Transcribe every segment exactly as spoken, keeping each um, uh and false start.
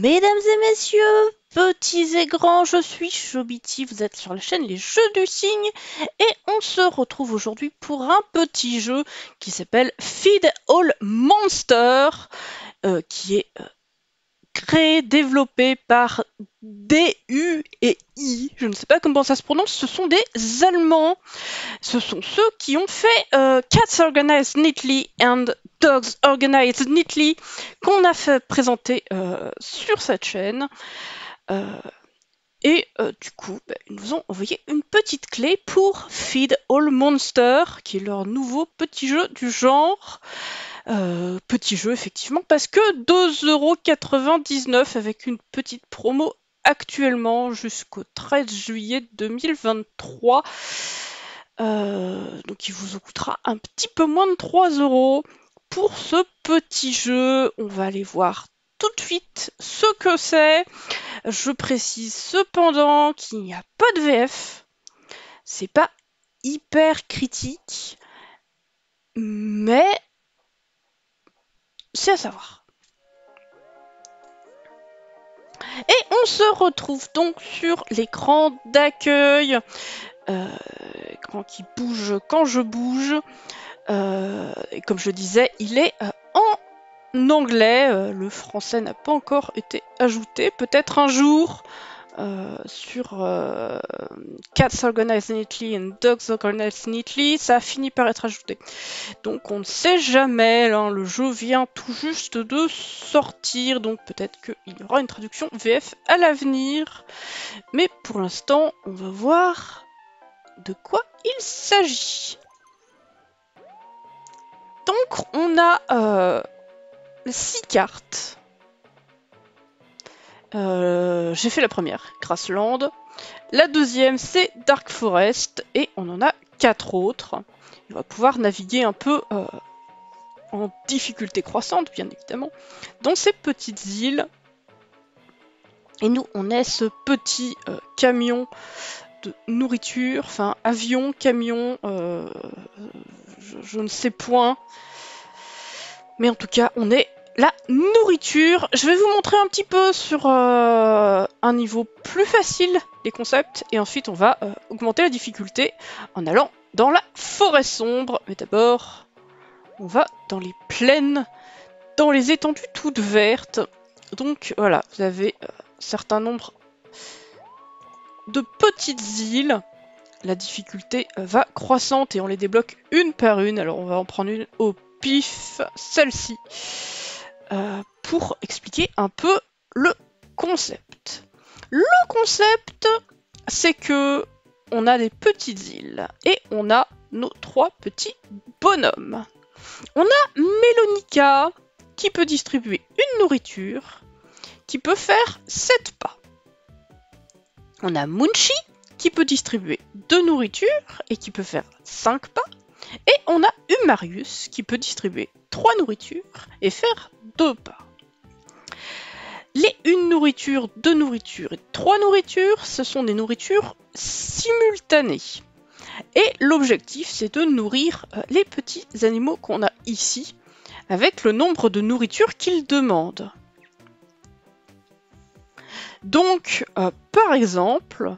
Mesdames et messieurs, petits et grands, je suis Chobiti, vous êtes sur la chaîne Les Jeux du Cygne et on se retrouve aujourd'hui pour un petit jeu qui s'appelle Feed All Monster, euh, qui est euh, créé, développé par D U et I, je ne sais pas comment ça se prononce, ce sont des Allemands. Ce sont ceux qui ont fait euh, Cats Organized Neatly and Dogs Organized Neatly, qu'on a fait présenter euh, sur cette chaîne. Euh, et euh, du coup, bah, ils nous ont envoyé une petite clé pour Feed All Monster, qui est leur nouveau petit jeu du genre. Euh, petit jeu, effectivement, parce que deux euros quatre-vingt-dix-neuf avec une petite promo actuellement jusqu'au treize juillet deux mille vingt-trois. Euh, donc il vous en coûtera un petit peu moins de trois euros pour ce petit jeu. On va aller voir tout de suite ce que c'est. Je précise cependant qu'il n'y a pas de V F. C'est pas hyper critique, mais c'est à savoir. Et on se retrouve donc sur l'écran d'accueil. Euh, écran qui bouge quand je bouge. Euh, et comme je disais, il est euh, en anglais. Euh, le français n'a pas encore été ajouté. Peut-être un jour euh, sur euh, Cats Organized Neatly and Dogs Organized Neatly, ça a fini par être ajouté. Donc on ne sait jamais. Là, le jeu vient tout juste de sortir, donc peut-être qu'il y aura une traduction V F à l'avenir. Mais pour l'instant, on va voir de quoi il s'agit. Donc on a euh, six cartes. Euh, J'ai fait la première, Grassland. La deuxième c'est Dark Forest et on en a quatre autres. On va pouvoir naviguer un peu euh, en difficulté croissante, bien évidemment, dans ces petites îles. Et nous on est ce petit euh, camion de nourriture, enfin avion, camion, euh, je, je ne sais point. Mais en tout cas, on est la nourriture. Je vais vous montrer un petit peu sur euh, un niveau plus facile les concepts. Et ensuite, on va euh, augmenter la difficulté en allant dans la forêt sombre. Mais d'abord, on va dans les plaines, dans les étendues toutes vertes. Donc voilà, vous avez euh, un certain nombre de petites îles. La difficulté euh, va croissante et on les débloque une par une. Alors on va en prendre une au pif, celle-ci, euh, pour expliquer un peu le concept. Le concept, c'est que on a des petites îles et on a nos trois petits bonhommes. On a Melonica qui peut distribuer une nourriture, qui peut faire sept pas. On a Munchi qui peut distribuer deux nourritures et qui peut faire cinq pas. Et on a Humarius qui peut distribuer trois nourritures et faire deux pas. Les une nourriture, deux nourritures et trois nourritures, ce sont des nourritures simultanées. Et l'objectif, c'est de nourrir les petits animaux qu'on a ici avec le nombre de nourritures qu'ils demandent. Donc, euh, par exemple,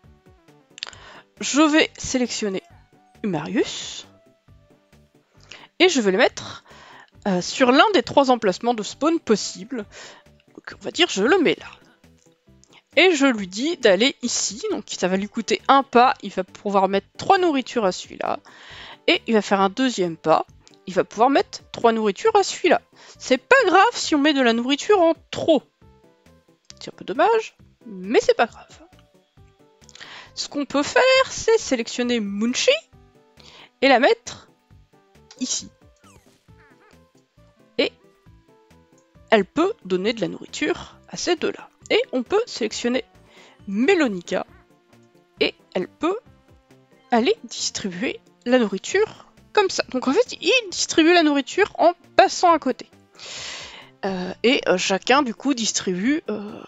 je vais sélectionner Humarius. Et je vais le mettre euh, sur l'un des trois emplacements de spawn possibles. Donc on va dire je le mets là. Et je lui dis d'aller ici. Donc ça va lui coûter un pas. Il va pouvoir mettre trois nourritures à celui-là. Et il va faire un deuxième pas. Il va pouvoir mettre trois nourritures à celui-là. C'est pas grave si on met de la nourriture en trop. C'est un peu dommage, mais c'est pas grave. Ce qu'on peut faire, c'est sélectionner Munchi et la mettre ici. Et elle peut donner de la nourriture à ces deux-là. Et on peut sélectionner Melonica et elle peut aller distribuer la nourriture comme ça. Donc en fait, il distribue la nourriture en passant à côté. Euh, et euh, chacun du coup distribue euh,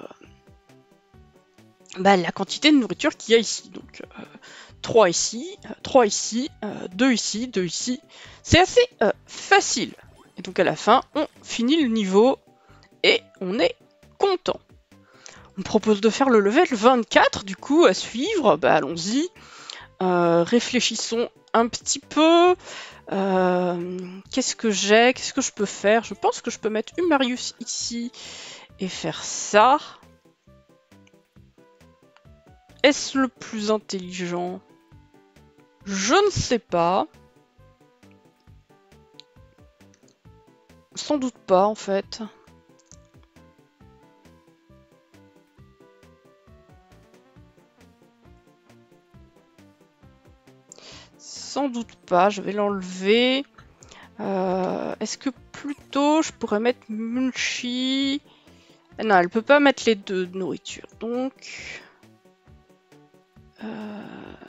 bah, la quantité de nourriture qu'il y a ici. Donc euh, trois ici, euh, trois ici, euh, deux ici, deux ici. C'est assez euh, facile. Et donc à la fin, on finit le niveau et on est content. content. On me propose de faire le level vingt-quatre, du coup, à suivre. Bah, allons-y. Euh, réfléchissons un petit peu. Euh, Qu'est-ce que j'ai? Qu'est-ce que je peux faire? Je pense que je peux mettre Humarius ici et faire ça. Est-ce le plus intelligent? Je ne sais pas. Sans doute pas, en fait. Sans doute pas, je vais l'enlever. Euh, Est-ce que plutôt je pourrais mettre Munchi? Non, elle peut pas mettre les deux de nourriture, donc... Euh...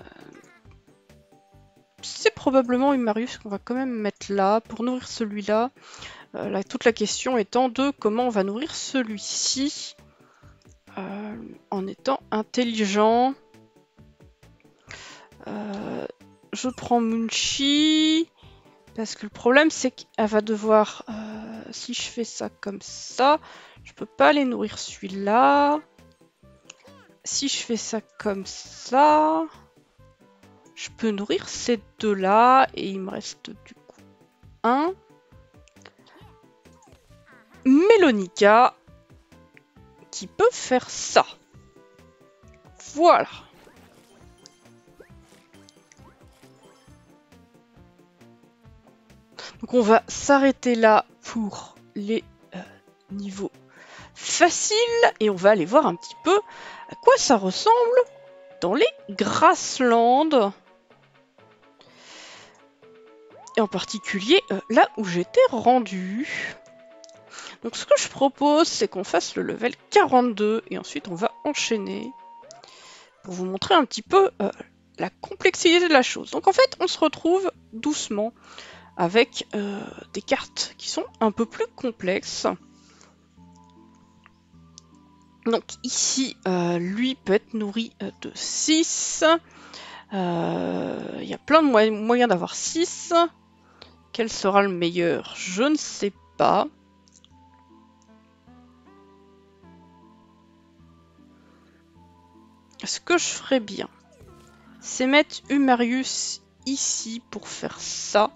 C'est probablement Humarius qu'on va quand même mettre là, pour nourrir celui-là. Euh, là, toute la question étant de comment on va nourrir celui-ci, euh, en étant intelligent. Euh, je prends Munchi... Parce que le problème, c'est qu'elle va devoir... Euh, si je fais ça comme ça, je peux pas aller nourrir celui-là. Si je fais ça comme ça, je peux nourrir ces deux-là. Et il me reste du coup un. Mélonica, qui peut faire ça. Voilà. Donc on va s'arrêter là pour les euh, niveaux faciles. Et on va aller voir un petit peu à quoi ça ressemble dans les Grasslands. Et en particulier euh, là où j'étais rendu. Donc ce que je propose, c'est qu'on fasse le level quarante-deux et ensuite on va enchaîner pour vous montrer un petit peu euh, la complexité de la chose. Donc en fait, on se retrouve doucement avec euh, des cartes qui sont un peu plus complexes. Donc ici, euh, lui peut être nourri euh, de six. Il euh, y a plein de moy moyens d'avoir six. Quel sera le meilleur? Je ne sais pas. Ce que je ferais bien, c'est mettre Humarius ici pour faire ça.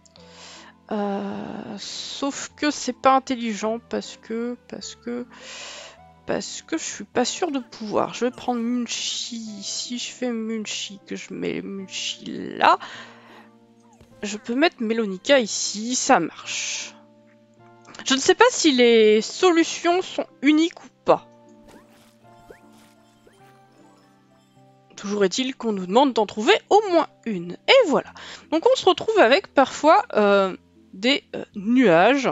Euh, sauf que c'est pas intelligent parce que parce que parce que je suis pas sûre de pouvoir. Je vais prendre Munchi. Si je fais Munchi, que je mets Munchi là, je peux mettre Mélonica ici, ça marche. Je ne sais pas si les solutions sont uniques ou pas. Toujours est-il qu'on nous demande d'en trouver au moins une. Et voilà. Donc on se retrouve avec parfois euh, des euh, nuages.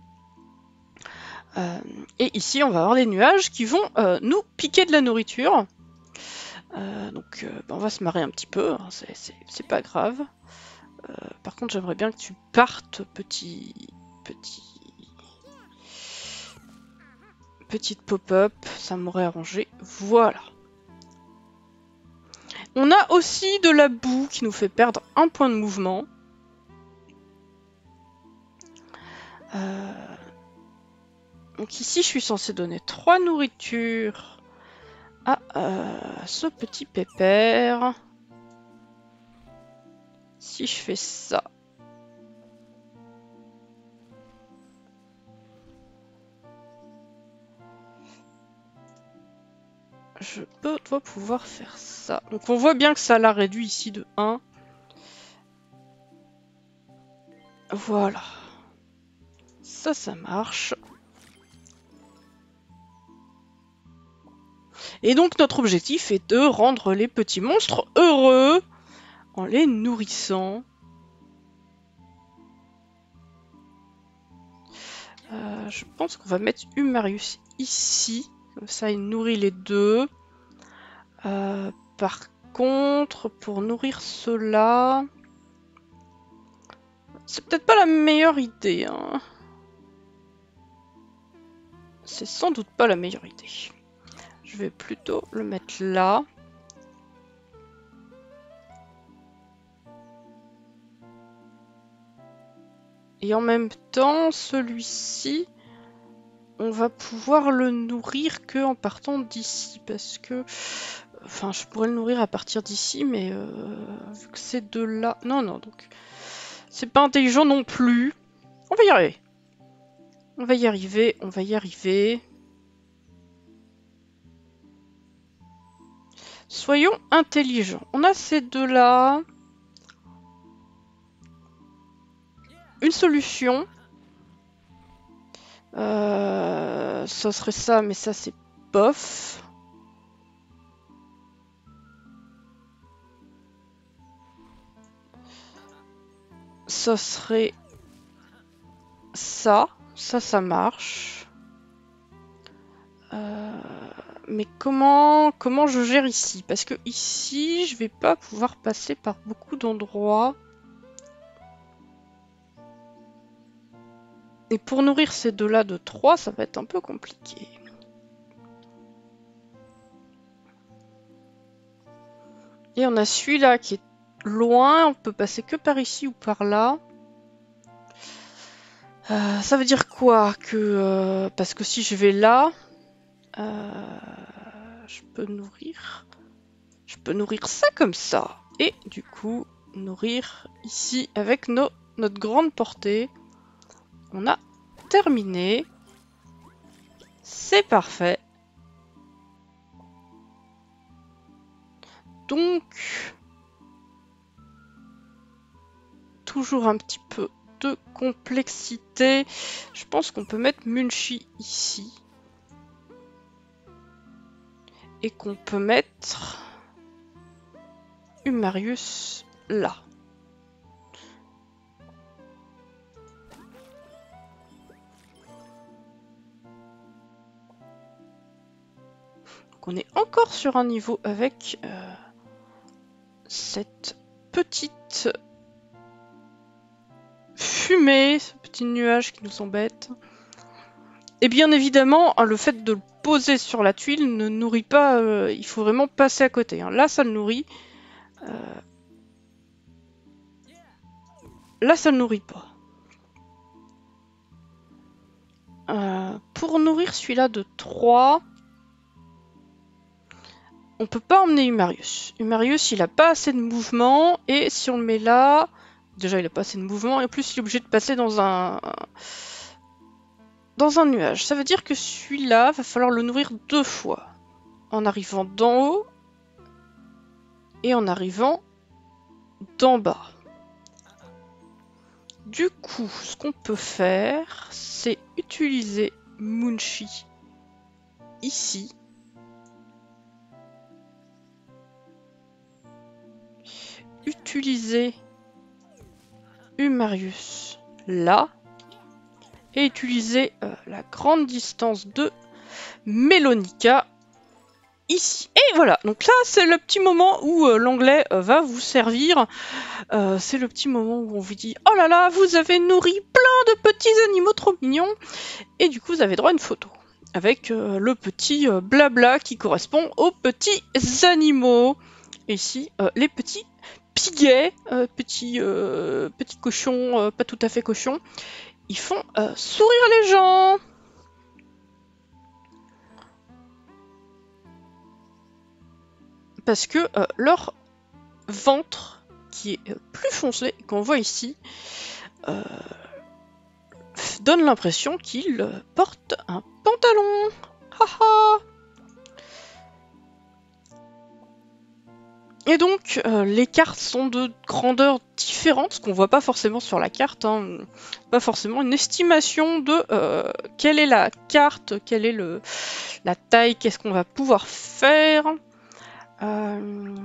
Euh, et ici, on va avoir des nuages qui vont euh, nous piquer de la nourriture. Euh, donc euh, bah, on va se marrer un petit peu, hein, c'est pas grave. Euh, par contre, j'aimerais bien que tu partes, petit... petit... petite pop-up, ça m'aurait arrangé. Voilà. On a aussi de la boue qui nous fait perdre un point de mouvement. Euh... Donc ici, je suis censée donner trois nourritures à euh, ce petit pépère. Si je fais ça... je peux, dois pouvoir faire ça. Donc on voit bien que ça l'a réduit ici de un. Voilà. Ça, ça marche. Et donc notre objectif est de rendre les petits monstres heureux en les nourrissant. Euh, je pense qu'on va mettre Humarius ici. Comme ça, il nourrit les deux. Euh, par contre, pour nourrir ceux-là... c'est peut-être pas la meilleure idée. Hein. C'est sans doute pas la meilleure idée. Je vais plutôt le mettre là. Et en même temps, celui-ci... on va pouvoir le nourrir que en partant d'ici, parce que... Enfin, je pourrais le nourrir à partir d'ici, mais euh, vu que c'est de là... Non, non, donc... C'est pas intelligent non plus. On va y arriver. On va y arriver, on va y arriver. Soyons intelligents. On a ces deux-là. Une solution. Euh, ça serait ça, mais ça c'est bof. Ça serait ça. Ça, ça marche. Euh, mais comment, comment je gère ici? Parce que ici, je vais pas pouvoir passer par beaucoup d'endroits. Et pour nourrir ces deux-là de trois, ça va être un peu compliqué. Et on a celui-là qui est loin, on peut passer que par ici ou par là. Euh, ça veut dire quoi? Que euh, parce que si je vais là, euh, je peux nourrir. Je peux nourrir ça comme ça. Et du coup, nourrir ici avec nos, notre grande portée. On a terminé. C'est parfait. Donc, toujours un petit peu de complexité. Je pense qu'on peut mettre Munchi ici. Et qu'on peut mettre Humarius là. Donc on est encore sur un niveau avec euh, cette petite fumée, ce petit nuage qui nous embête. Et bien évidemment, le fait de le poser sur la tuile ne nourrit pas, euh, il faut vraiment passer à côté. Hein. Là, ça le nourrit. Euh... Là, ça ne nourrit pas. Euh, pour nourrir celui-là de trois, on peut pas emmener Humarius. Humarius, il a pas assez de mouvement, et si on le met là, déjà il a pas assez de mouvement, et en plus il est obligé de passer dans un dans un nuage. Ça veut dire que celui-là, va falloir le nourrir deux fois. En arrivant d'en haut, et en arrivant d'en bas. Du coup, ce qu'on peut faire, c'est utiliser Munchi ici. Utiliser Humarius là. Et utiliser euh, la grande distance de Melonica ici. Et voilà, donc là c'est le petit moment où euh, l'anglais euh, va vous servir. Euh, c'est le petit moment où on vous dit « Oh là là, vous avez nourri plein de petits animaux trop mignons !» Et du coup vous avez droit à une photo avec euh, le petit euh, blabla qui correspond aux petits animaux. Et ici, euh, les petits piguets, euh, petits, euh, petits cochons, euh, pas tout à fait cochons, ils font euh, sourire les gens. Parce que euh, leur ventre, qui est euh, plus foncé, qu'on voit ici, euh, donne l'impression qu'ils euh, portent un pantalon. Haha. Et donc, euh, les cartes sont de grandeurs différentes, ce qu'on voit pas forcément sur la carte. Hein. Pas forcément une estimation de euh, quelle est la carte, quelle est le, la taille, qu'est-ce qu'on va pouvoir faire. Euh...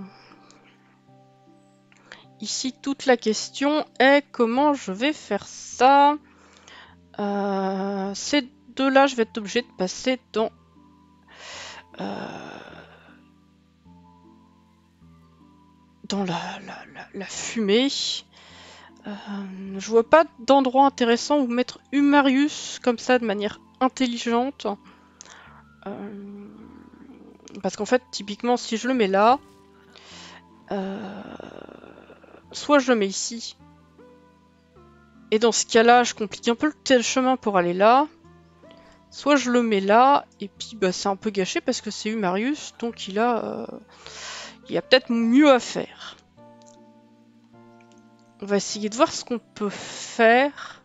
Ici, toute la question est comment je vais faire ça. Euh... Ces deux-là, je vais être obligé de passer dans... Euh... dans la, la, la, la fumée. Euh, je vois pas d'endroit intéressant où mettre Humarius comme ça de manière intelligente. Euh, parce qu'en fait, typiquement, si je le mets là, euh, soit je le mets ici. Et dans ce cas-là, je complique un peu le chemin pour aller là. Soit je le mets là, et puis bah, c'est un peu gâché parce que c'est Humarius, donc il a, euh, il a peut-être mieux à faire. On va essayer de voir ce qu'on peut faire.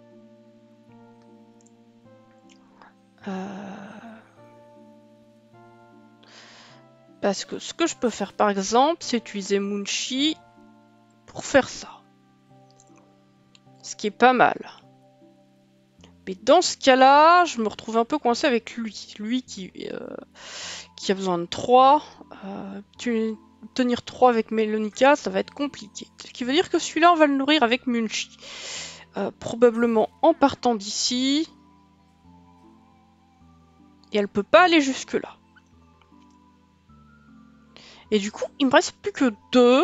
Euh... Parce que ce que je peux faire par exemple, c'est utiliser Munchi pour faire ça. Ce qui est pas mal. Mais dans ce cas-là, je me retrouve un peu coincé avec lui. Lui qui, euh, qui a besoin de trois. Euh, tu, tenir trois avec Melonica, ça va être compliqué. Ce qui veut dire que celui-là, on va le nourrir avec Munchi. Euh, probablement en partant d'ici. Et elle peut pas aller jusque-là. Et du coup, il me reste plus que deux.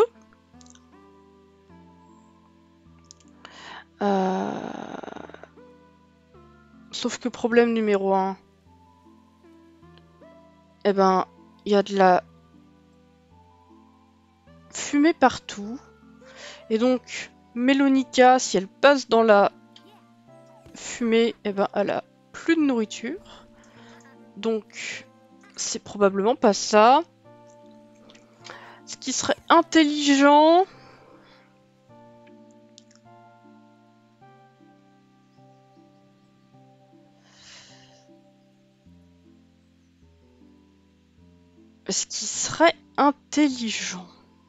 Euh... Sauf que problème numéro un. Eh ben, il y a de la fumée partout. Et donc, Melonica, si elle passe dans la fumée, eh ben, elle a plus de nourriture. Donc, c'est probablement pas ça. Ce qui serait intelligent... Ce qui serait intelligent...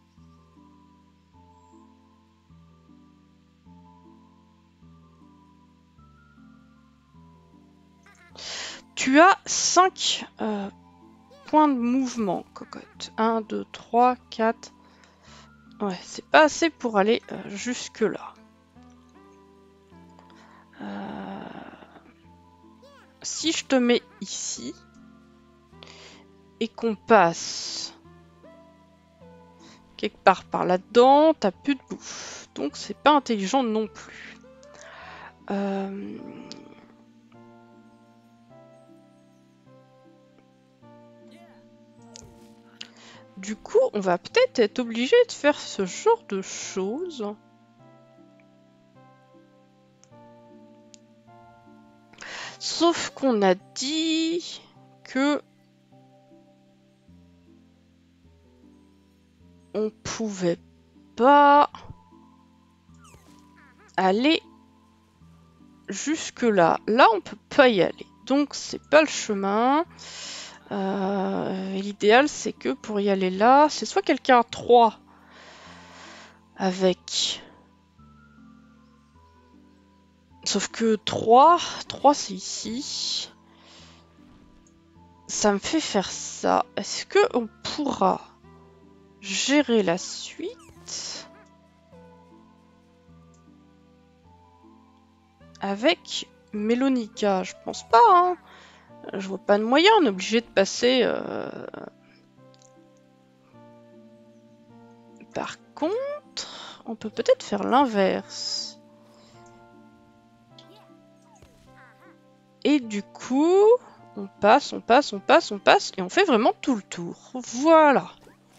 Tu as cinq euh, points de mouvement, cocotte. un, deux, trois, quatre... Ouais, c'est pas assez pour aller euh, jusque là. Euh... Si je te mets ici et qu'on passe quelque part par là-dedans, t'as plus de bouffe. Donc c'est pas intelligent non plus. Euh... Du coup, on va peut-être être obligé de faire ce genre de choses. Sauf qu'on a dit que on pouvait pas aller jusque là. Là, on peut pas y aller. Donc, c'est pas le chemin. Euh, L'idéal, c'est que pour y aller là, c'est soit quelqu'un à trois avec... Sauf que trois, trois c'est ici. Ça me fait faire ça. Est-ce qu'on pourra gérer la suite avec Melonica? Je pense pas, hein. Je vois pas de moyen, on est obligé de passer... Euh... Par contre, on peut peut-être faire l'inverse. Et du coup, on passe, on passe, on passe, on passe, et on fait vraiment tout le tour. Voilà.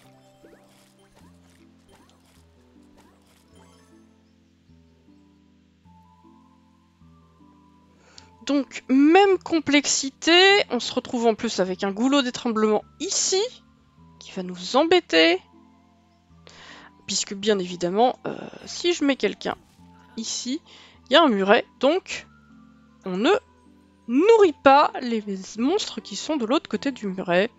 Donc, même complexité, on se retrouve en plus avec un goulot d'étranglement ici, qui va nous embêter. Puisque bien évidemment, euh, si je mets quelqu'un ici, il y a un muret, donc on ne nourrit pas les monstres qui sont de l'autre côté du muret.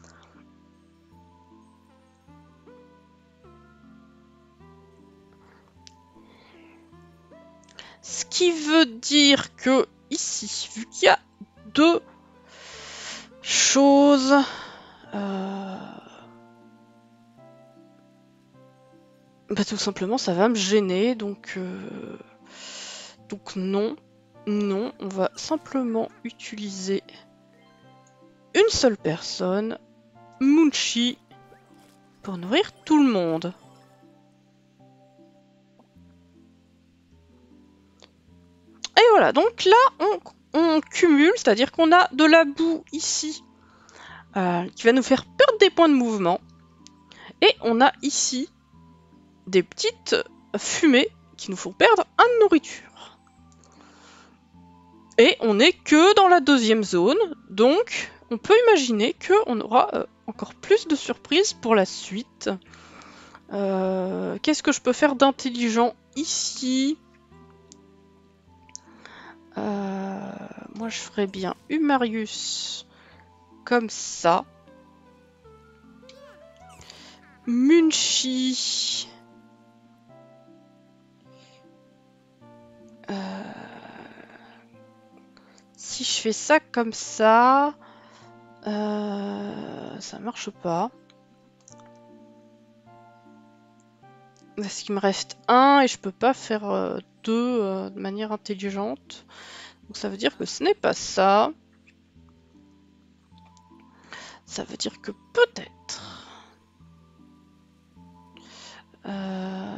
Ce qui veut dire que ici, vu qu'il y a deux choses, euh... bah, tout simplement ça va me gêner, donc euh... donc non, non, on va simplement utiliser une seule personne, Munchi, pour nourrir tout le monde. Et voilà, donc là on, on cumule, c'est-à-dire qu'on a de la boue ici euh, qui va nous faire perdre des points de mouvement. Et on a ici des petites fumées qui nous font perdre un de nourriture. Et on n'est que dans la deuxième zone, donc on peut imaginer qu'on aura euh, encore plus de surprises pour la suite. Euh, Qu'est-ce que je peux faire d'intelligent ici? euh, Moi je ferais bien Humarius comme ça. Munchi. Euh, si je fais ça comme ça, euh, ça marche pas. Parce qu'il me reste un et je peux pas faire euh, deux euh, de manière intelligente. Donc ça veut dire que ce n'est pas ça. Ça veut dire que peut-être... Euh,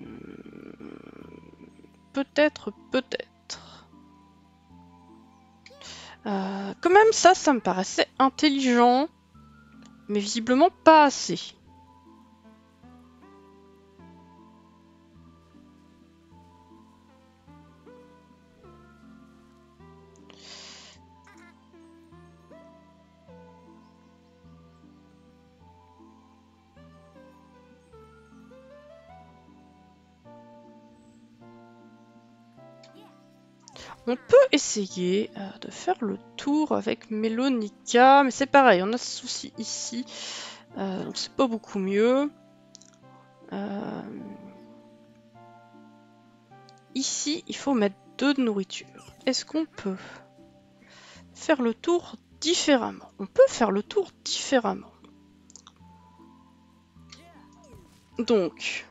peut-être, peut-être... Euh, quand même ça, ça me paraissait intelligent. Mais visiblement pas assez. On peut essayer euh, de faire le tour avec Melonica, mais c'est pareil, on a ce souci ici, euh, donc c'est pas beaucoup mieux. Euh... Ici, il faut mettre deux de nourriture. Est-ce qu'on peut faire le tour différemment? On peut faire le tour différemment. Donc,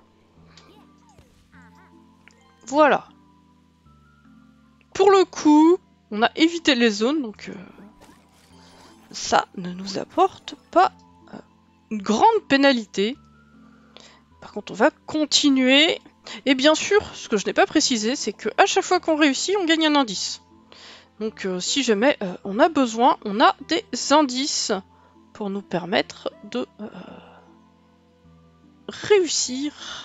voilà. Pour le coup, on a évité les zones, donc euh, ça ne nous apporte pas euh, une grande pénalité. Par contre, on va continuer. Et bien sûr, ce que je n'ai pas précisé, c'est que à chaque fois qu'on réussit, on gagne un indice. Donc euh, si jamais euh, on a besoin, on a des indices pour nous permettre de euh, réussir.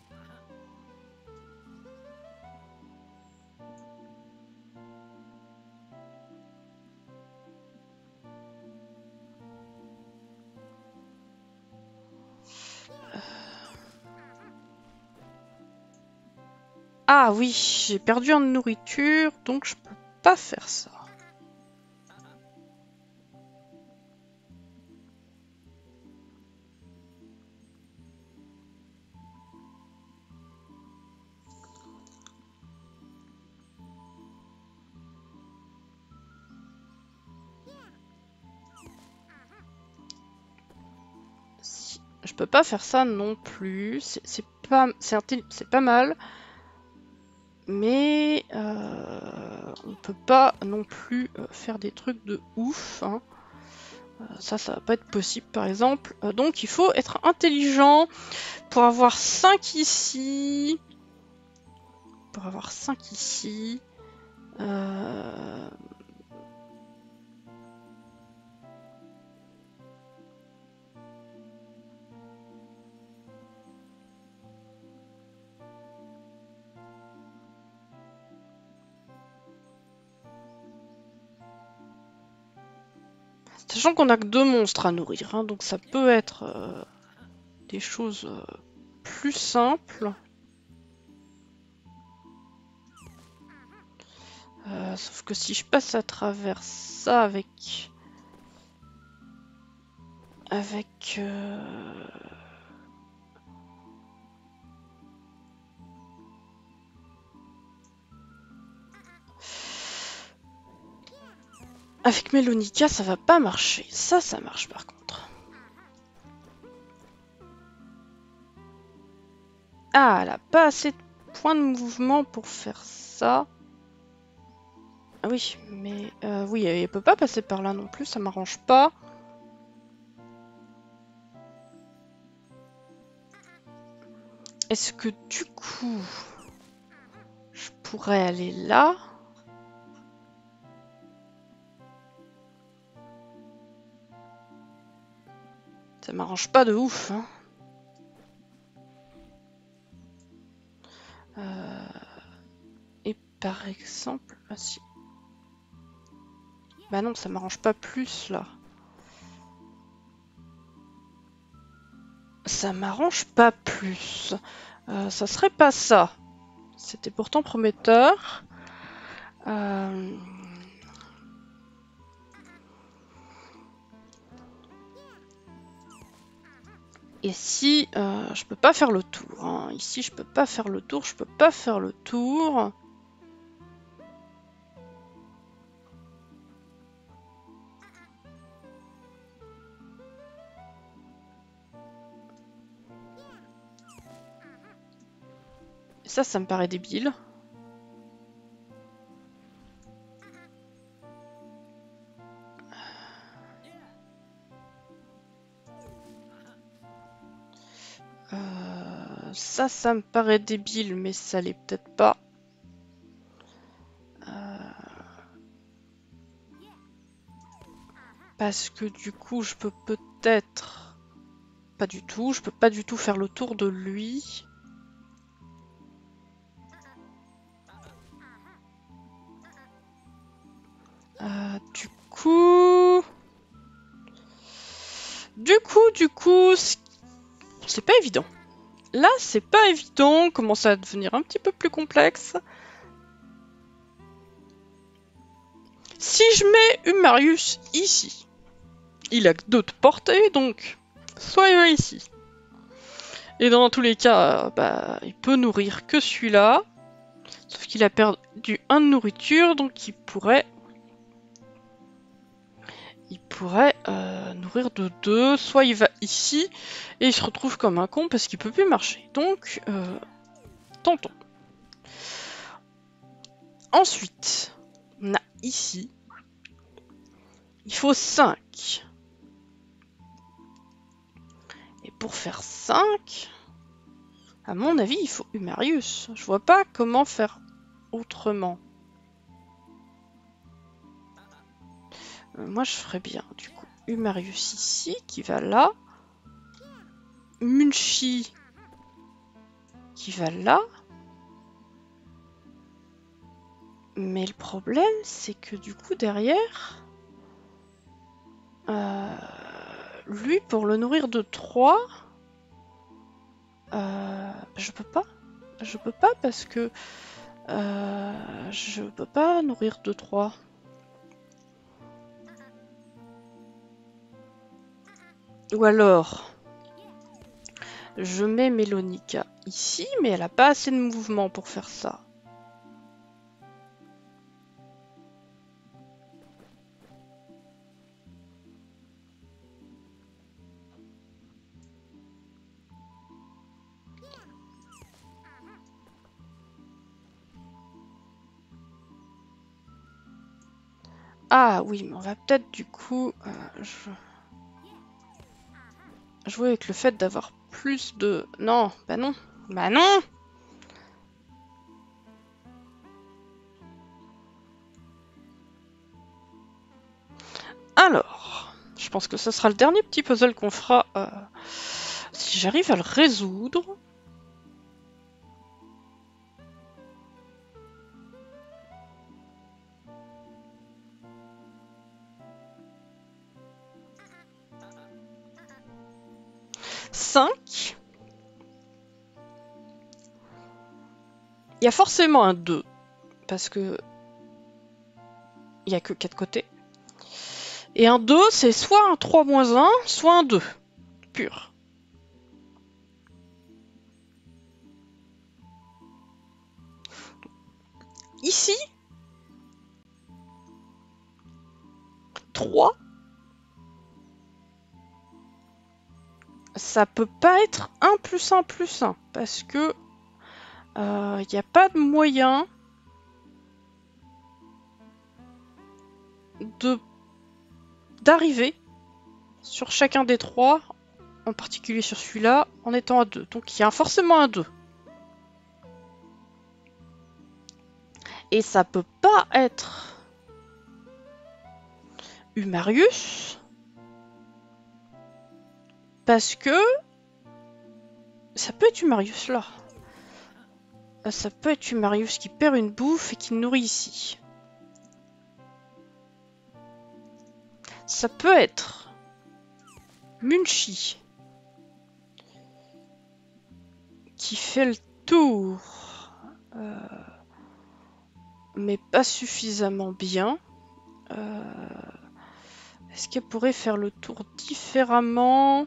Ah oui, j'ai perdu en nourriture, donc je peux pas faire ça. Si, je peux pas faire ça non plus. C'est pas, c'est pas mal. Mais euh, on peut pas non plus euh, faire des trucs de ouf. Hein. Euh, ça, ça va pas être possible par exemple. Euh, donc il faut être intelligent pour avoir cinq ici. Pour avoir cinq ici. Euh... Sachant qu'on a que deux monstres à nourrir, hein, donc ça peut être euh, des choses euh, plus simples. Euh, sauf que si je passe à travers ça avec... Avec... Euh... Avec Melonica, ça va pas marcher. Ça, ça marche par contre. Ah, elle a pas assez de points de mouvement pour faire ça. Ah oui, mais... Euh, oui, elle peut pas passer par là non plus, ça m'arrange pas. Est-ce que du coup... Je pourrais aller là? Ça m'arrange pas de ouf, hein. Euh... Et par exemple... Ah si. Bah non, ça m'arrange pas plus là. Ça m'arrange pas plus. Euh, ça serait pas ça. C'était pourtant prometteur. Euh... Ici, euh, je peux pas faire le tour. Hein. Ici, je peux pas faire le tour. Je peux pas faire le tour. Ça, ça me paraît débile. Euh, ça, ça me paraît débile, mais ça l'est peut-être pas. Euh... Parce que du coup, je peux peut-être... Pas du tout. Je peux pas du tout faire le tour de lui. Euh, du coup... Du coup, du coup, c'est pas évident. Là, c'est pas évident, commence à devenir un petit peu plus complexe. Si je mets Humarius ici, il a que deux de portée, donc soit il va ici. Et dans tous les cas, bah, il peut nourrir que celui-là. Sauf qu'il a perdu un de nourriture, donc il pourrait... Il pourrait euh, nourrir de deux. Soit il va ici, et il se retrouve comme un con parce qu'il peut plus marcher. Donc, euh, tentons. Ensuite, on a ici... Il faut cinq. Et pour faire cinq, à mon avis, il faut Humarius. Je vois pas comment faire autrement. Euh, moi, je ferais bien, du coup, Humarius ici, qui va là. Munchi, qui va là. Mais le problème, c'est que du coup, derrière... Euh, lui, pour le nourrir de trois... Euh, je peux pas. Je peux pas parce que... Euh, je peux pas nourrir de trois. Ou alors... Je mets Mélonica ici, mais elle a pas assez de mouvement pour faire ça. Ah oui, mais on va peut-être du coup euh, je... jouer avec le fait d'avoir plus de... Non, bah non, bah non. Alors, je pense que ce sera le dernier petit puzzle qu'on fera euh, si j'arrive à le résoudre. cinq. Il y a forcément un deux, parce que il n'y a que quatre côtés. Et un deux, c'est soit un trois moins un, soit un deux, pur. Ici, trois, ça peut pas être un plus un plus un, parce que il euh, n'y a pas de moyen de d'arriver sur chacun des trois, en particulier sur celui-là, en étant à deux. Donc il y a forcément un deux. Et ça peut pas être Humarius, parce que ça peut être Humarius là. Ça peut être Humarius qui perd une bouffe et qui nourrit ici. ça peut être Munchi qui fait le tour, euh, mais pas suffisamment bien. Euh, Est-ce qu'elle pourrait faire le tour différemment?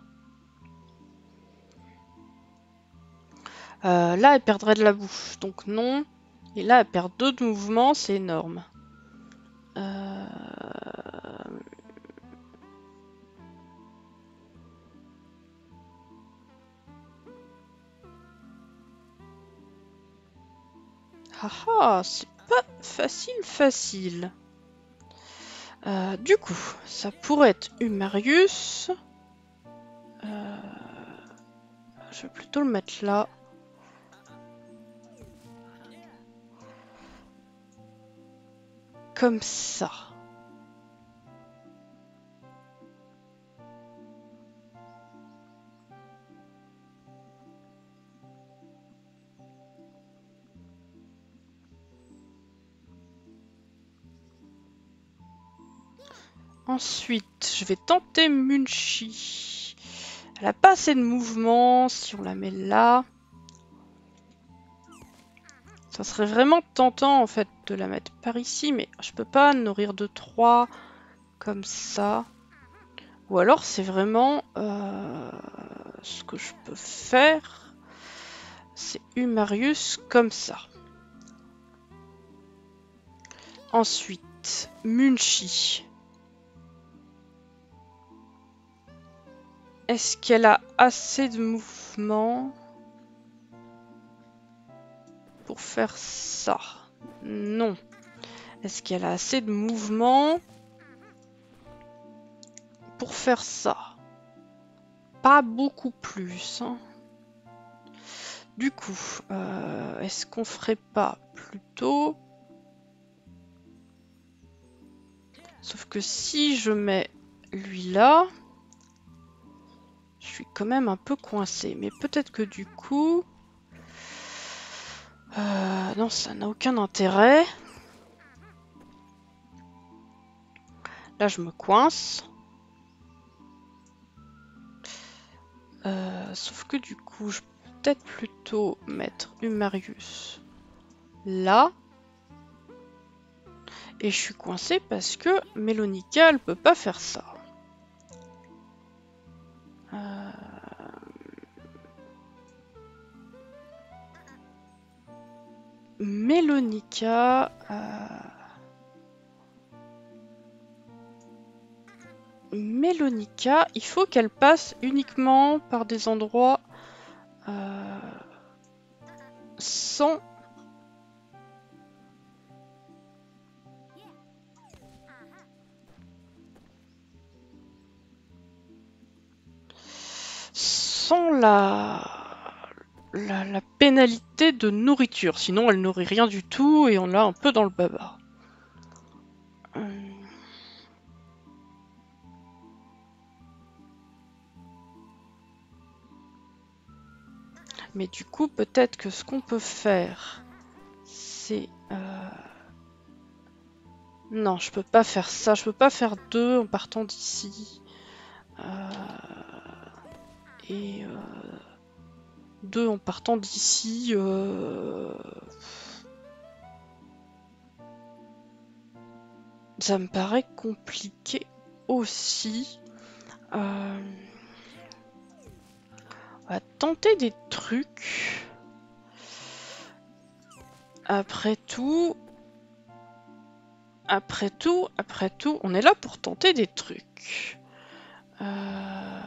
euh, Là, elle perdrait de la bouffe, donc non. Et là, elle perd deux de mouvement, c'est énorme. Euh... Ah ah, c'est pas facile, facile. Euh, du coup, ça pourrait être Humarius. Euh... Je vais plutôt le mettre là. Comme ça. Ensuite, je vais tenter Munchi. Elle a pas assez de mouvement. Si on la met là, ça serait vraiment tentant en fait de la mettre par ici, mais je peux pas nourrir de trois comme ça. Ou alors c'est vraiment euh, ce que je peux faire, c'est Humarius comme ça. Ensuite, Munchi. Est-ce qu'elle a assez de mouvement pour faire ça? Non. Est-ce qu'elle a assez de mouvement pour faire ça? Pas beaucoup plus. Hein. Du coup, euh, est-ce qu'on ferait pas plutôt... Sauf que si je mets lui là, je suis quand même un peu coincé. Mais peut-être que du coup... Euh, non, ça n'a aucun intérêt. Là, je me coince. Euh, sauf que du coup, je peux peut-être plutôt mettre Humarius là. Et je suis coincée parce que Melonica, elle peut pas faire ça. Euh... Melonica... Euh... Melonica, il faut qu'elle passe uniquement par des endroits euh, sans... sans la... La, la pénalité de nourriture. Sinon, elle nourrit rien du tout et on l'a un peu dans le baba. Hum. Mais du coup, peut-être que ce qu'on peut faire, c'est... Euh... Non, je peux pas faire ça. Je peux pas faire deux en partant d'ici. Euh... Et... Euh... Deux en partant d'ici. Euh... Ça me paraît compliqué aussi. Euh... On va tenter des trucs. Après tout... Après tout, après tout, on est là pour tenter des trucs. Euh...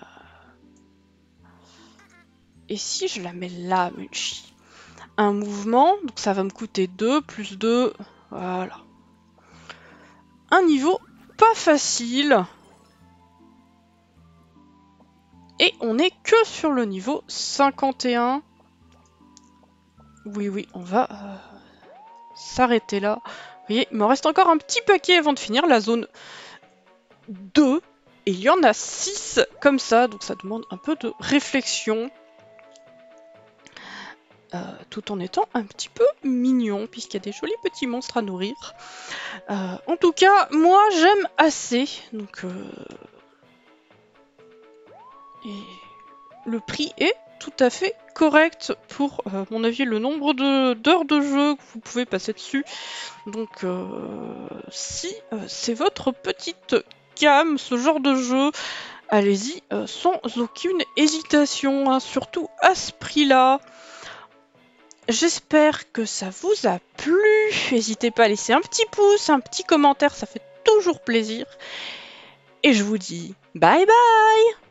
Et si je la mets là, Munchi? Un mouvement, donc ça va me coûter deux, plus deux, voilà. Un niveau pas facile. Et on n'est que sur le niveau cinquante et un. Oui, oui, on va euh, s'arrêter là. Vous voyez, il me reste encore un petit paquet avant de finir la zone deux. Et il y en a six comme ça, donc ça demande un peu de réflexion. euh, tout en étant un petit peu mignon, puisqu'il y a des jolis petits monstres à nourrir. Euh, en tout cas, moi j'aime assez, donc... Euh... Et le prix est tout à fait correct pour, à euh, mon avis, le nombre d'heures de, de jeu que vous pouvez passer dessus. Donc, euh, si euh, c'est votre petite gamme, ce genre de jeu, allez-y euh, sans aucune hésitation, hein, surtout à ce prix-là. J'espère que ça vous a plu. N'hésitez pas à laisser un petit pouce, un petit commentaire, ça fait toujours plaisir. Et je vous dis bye bye!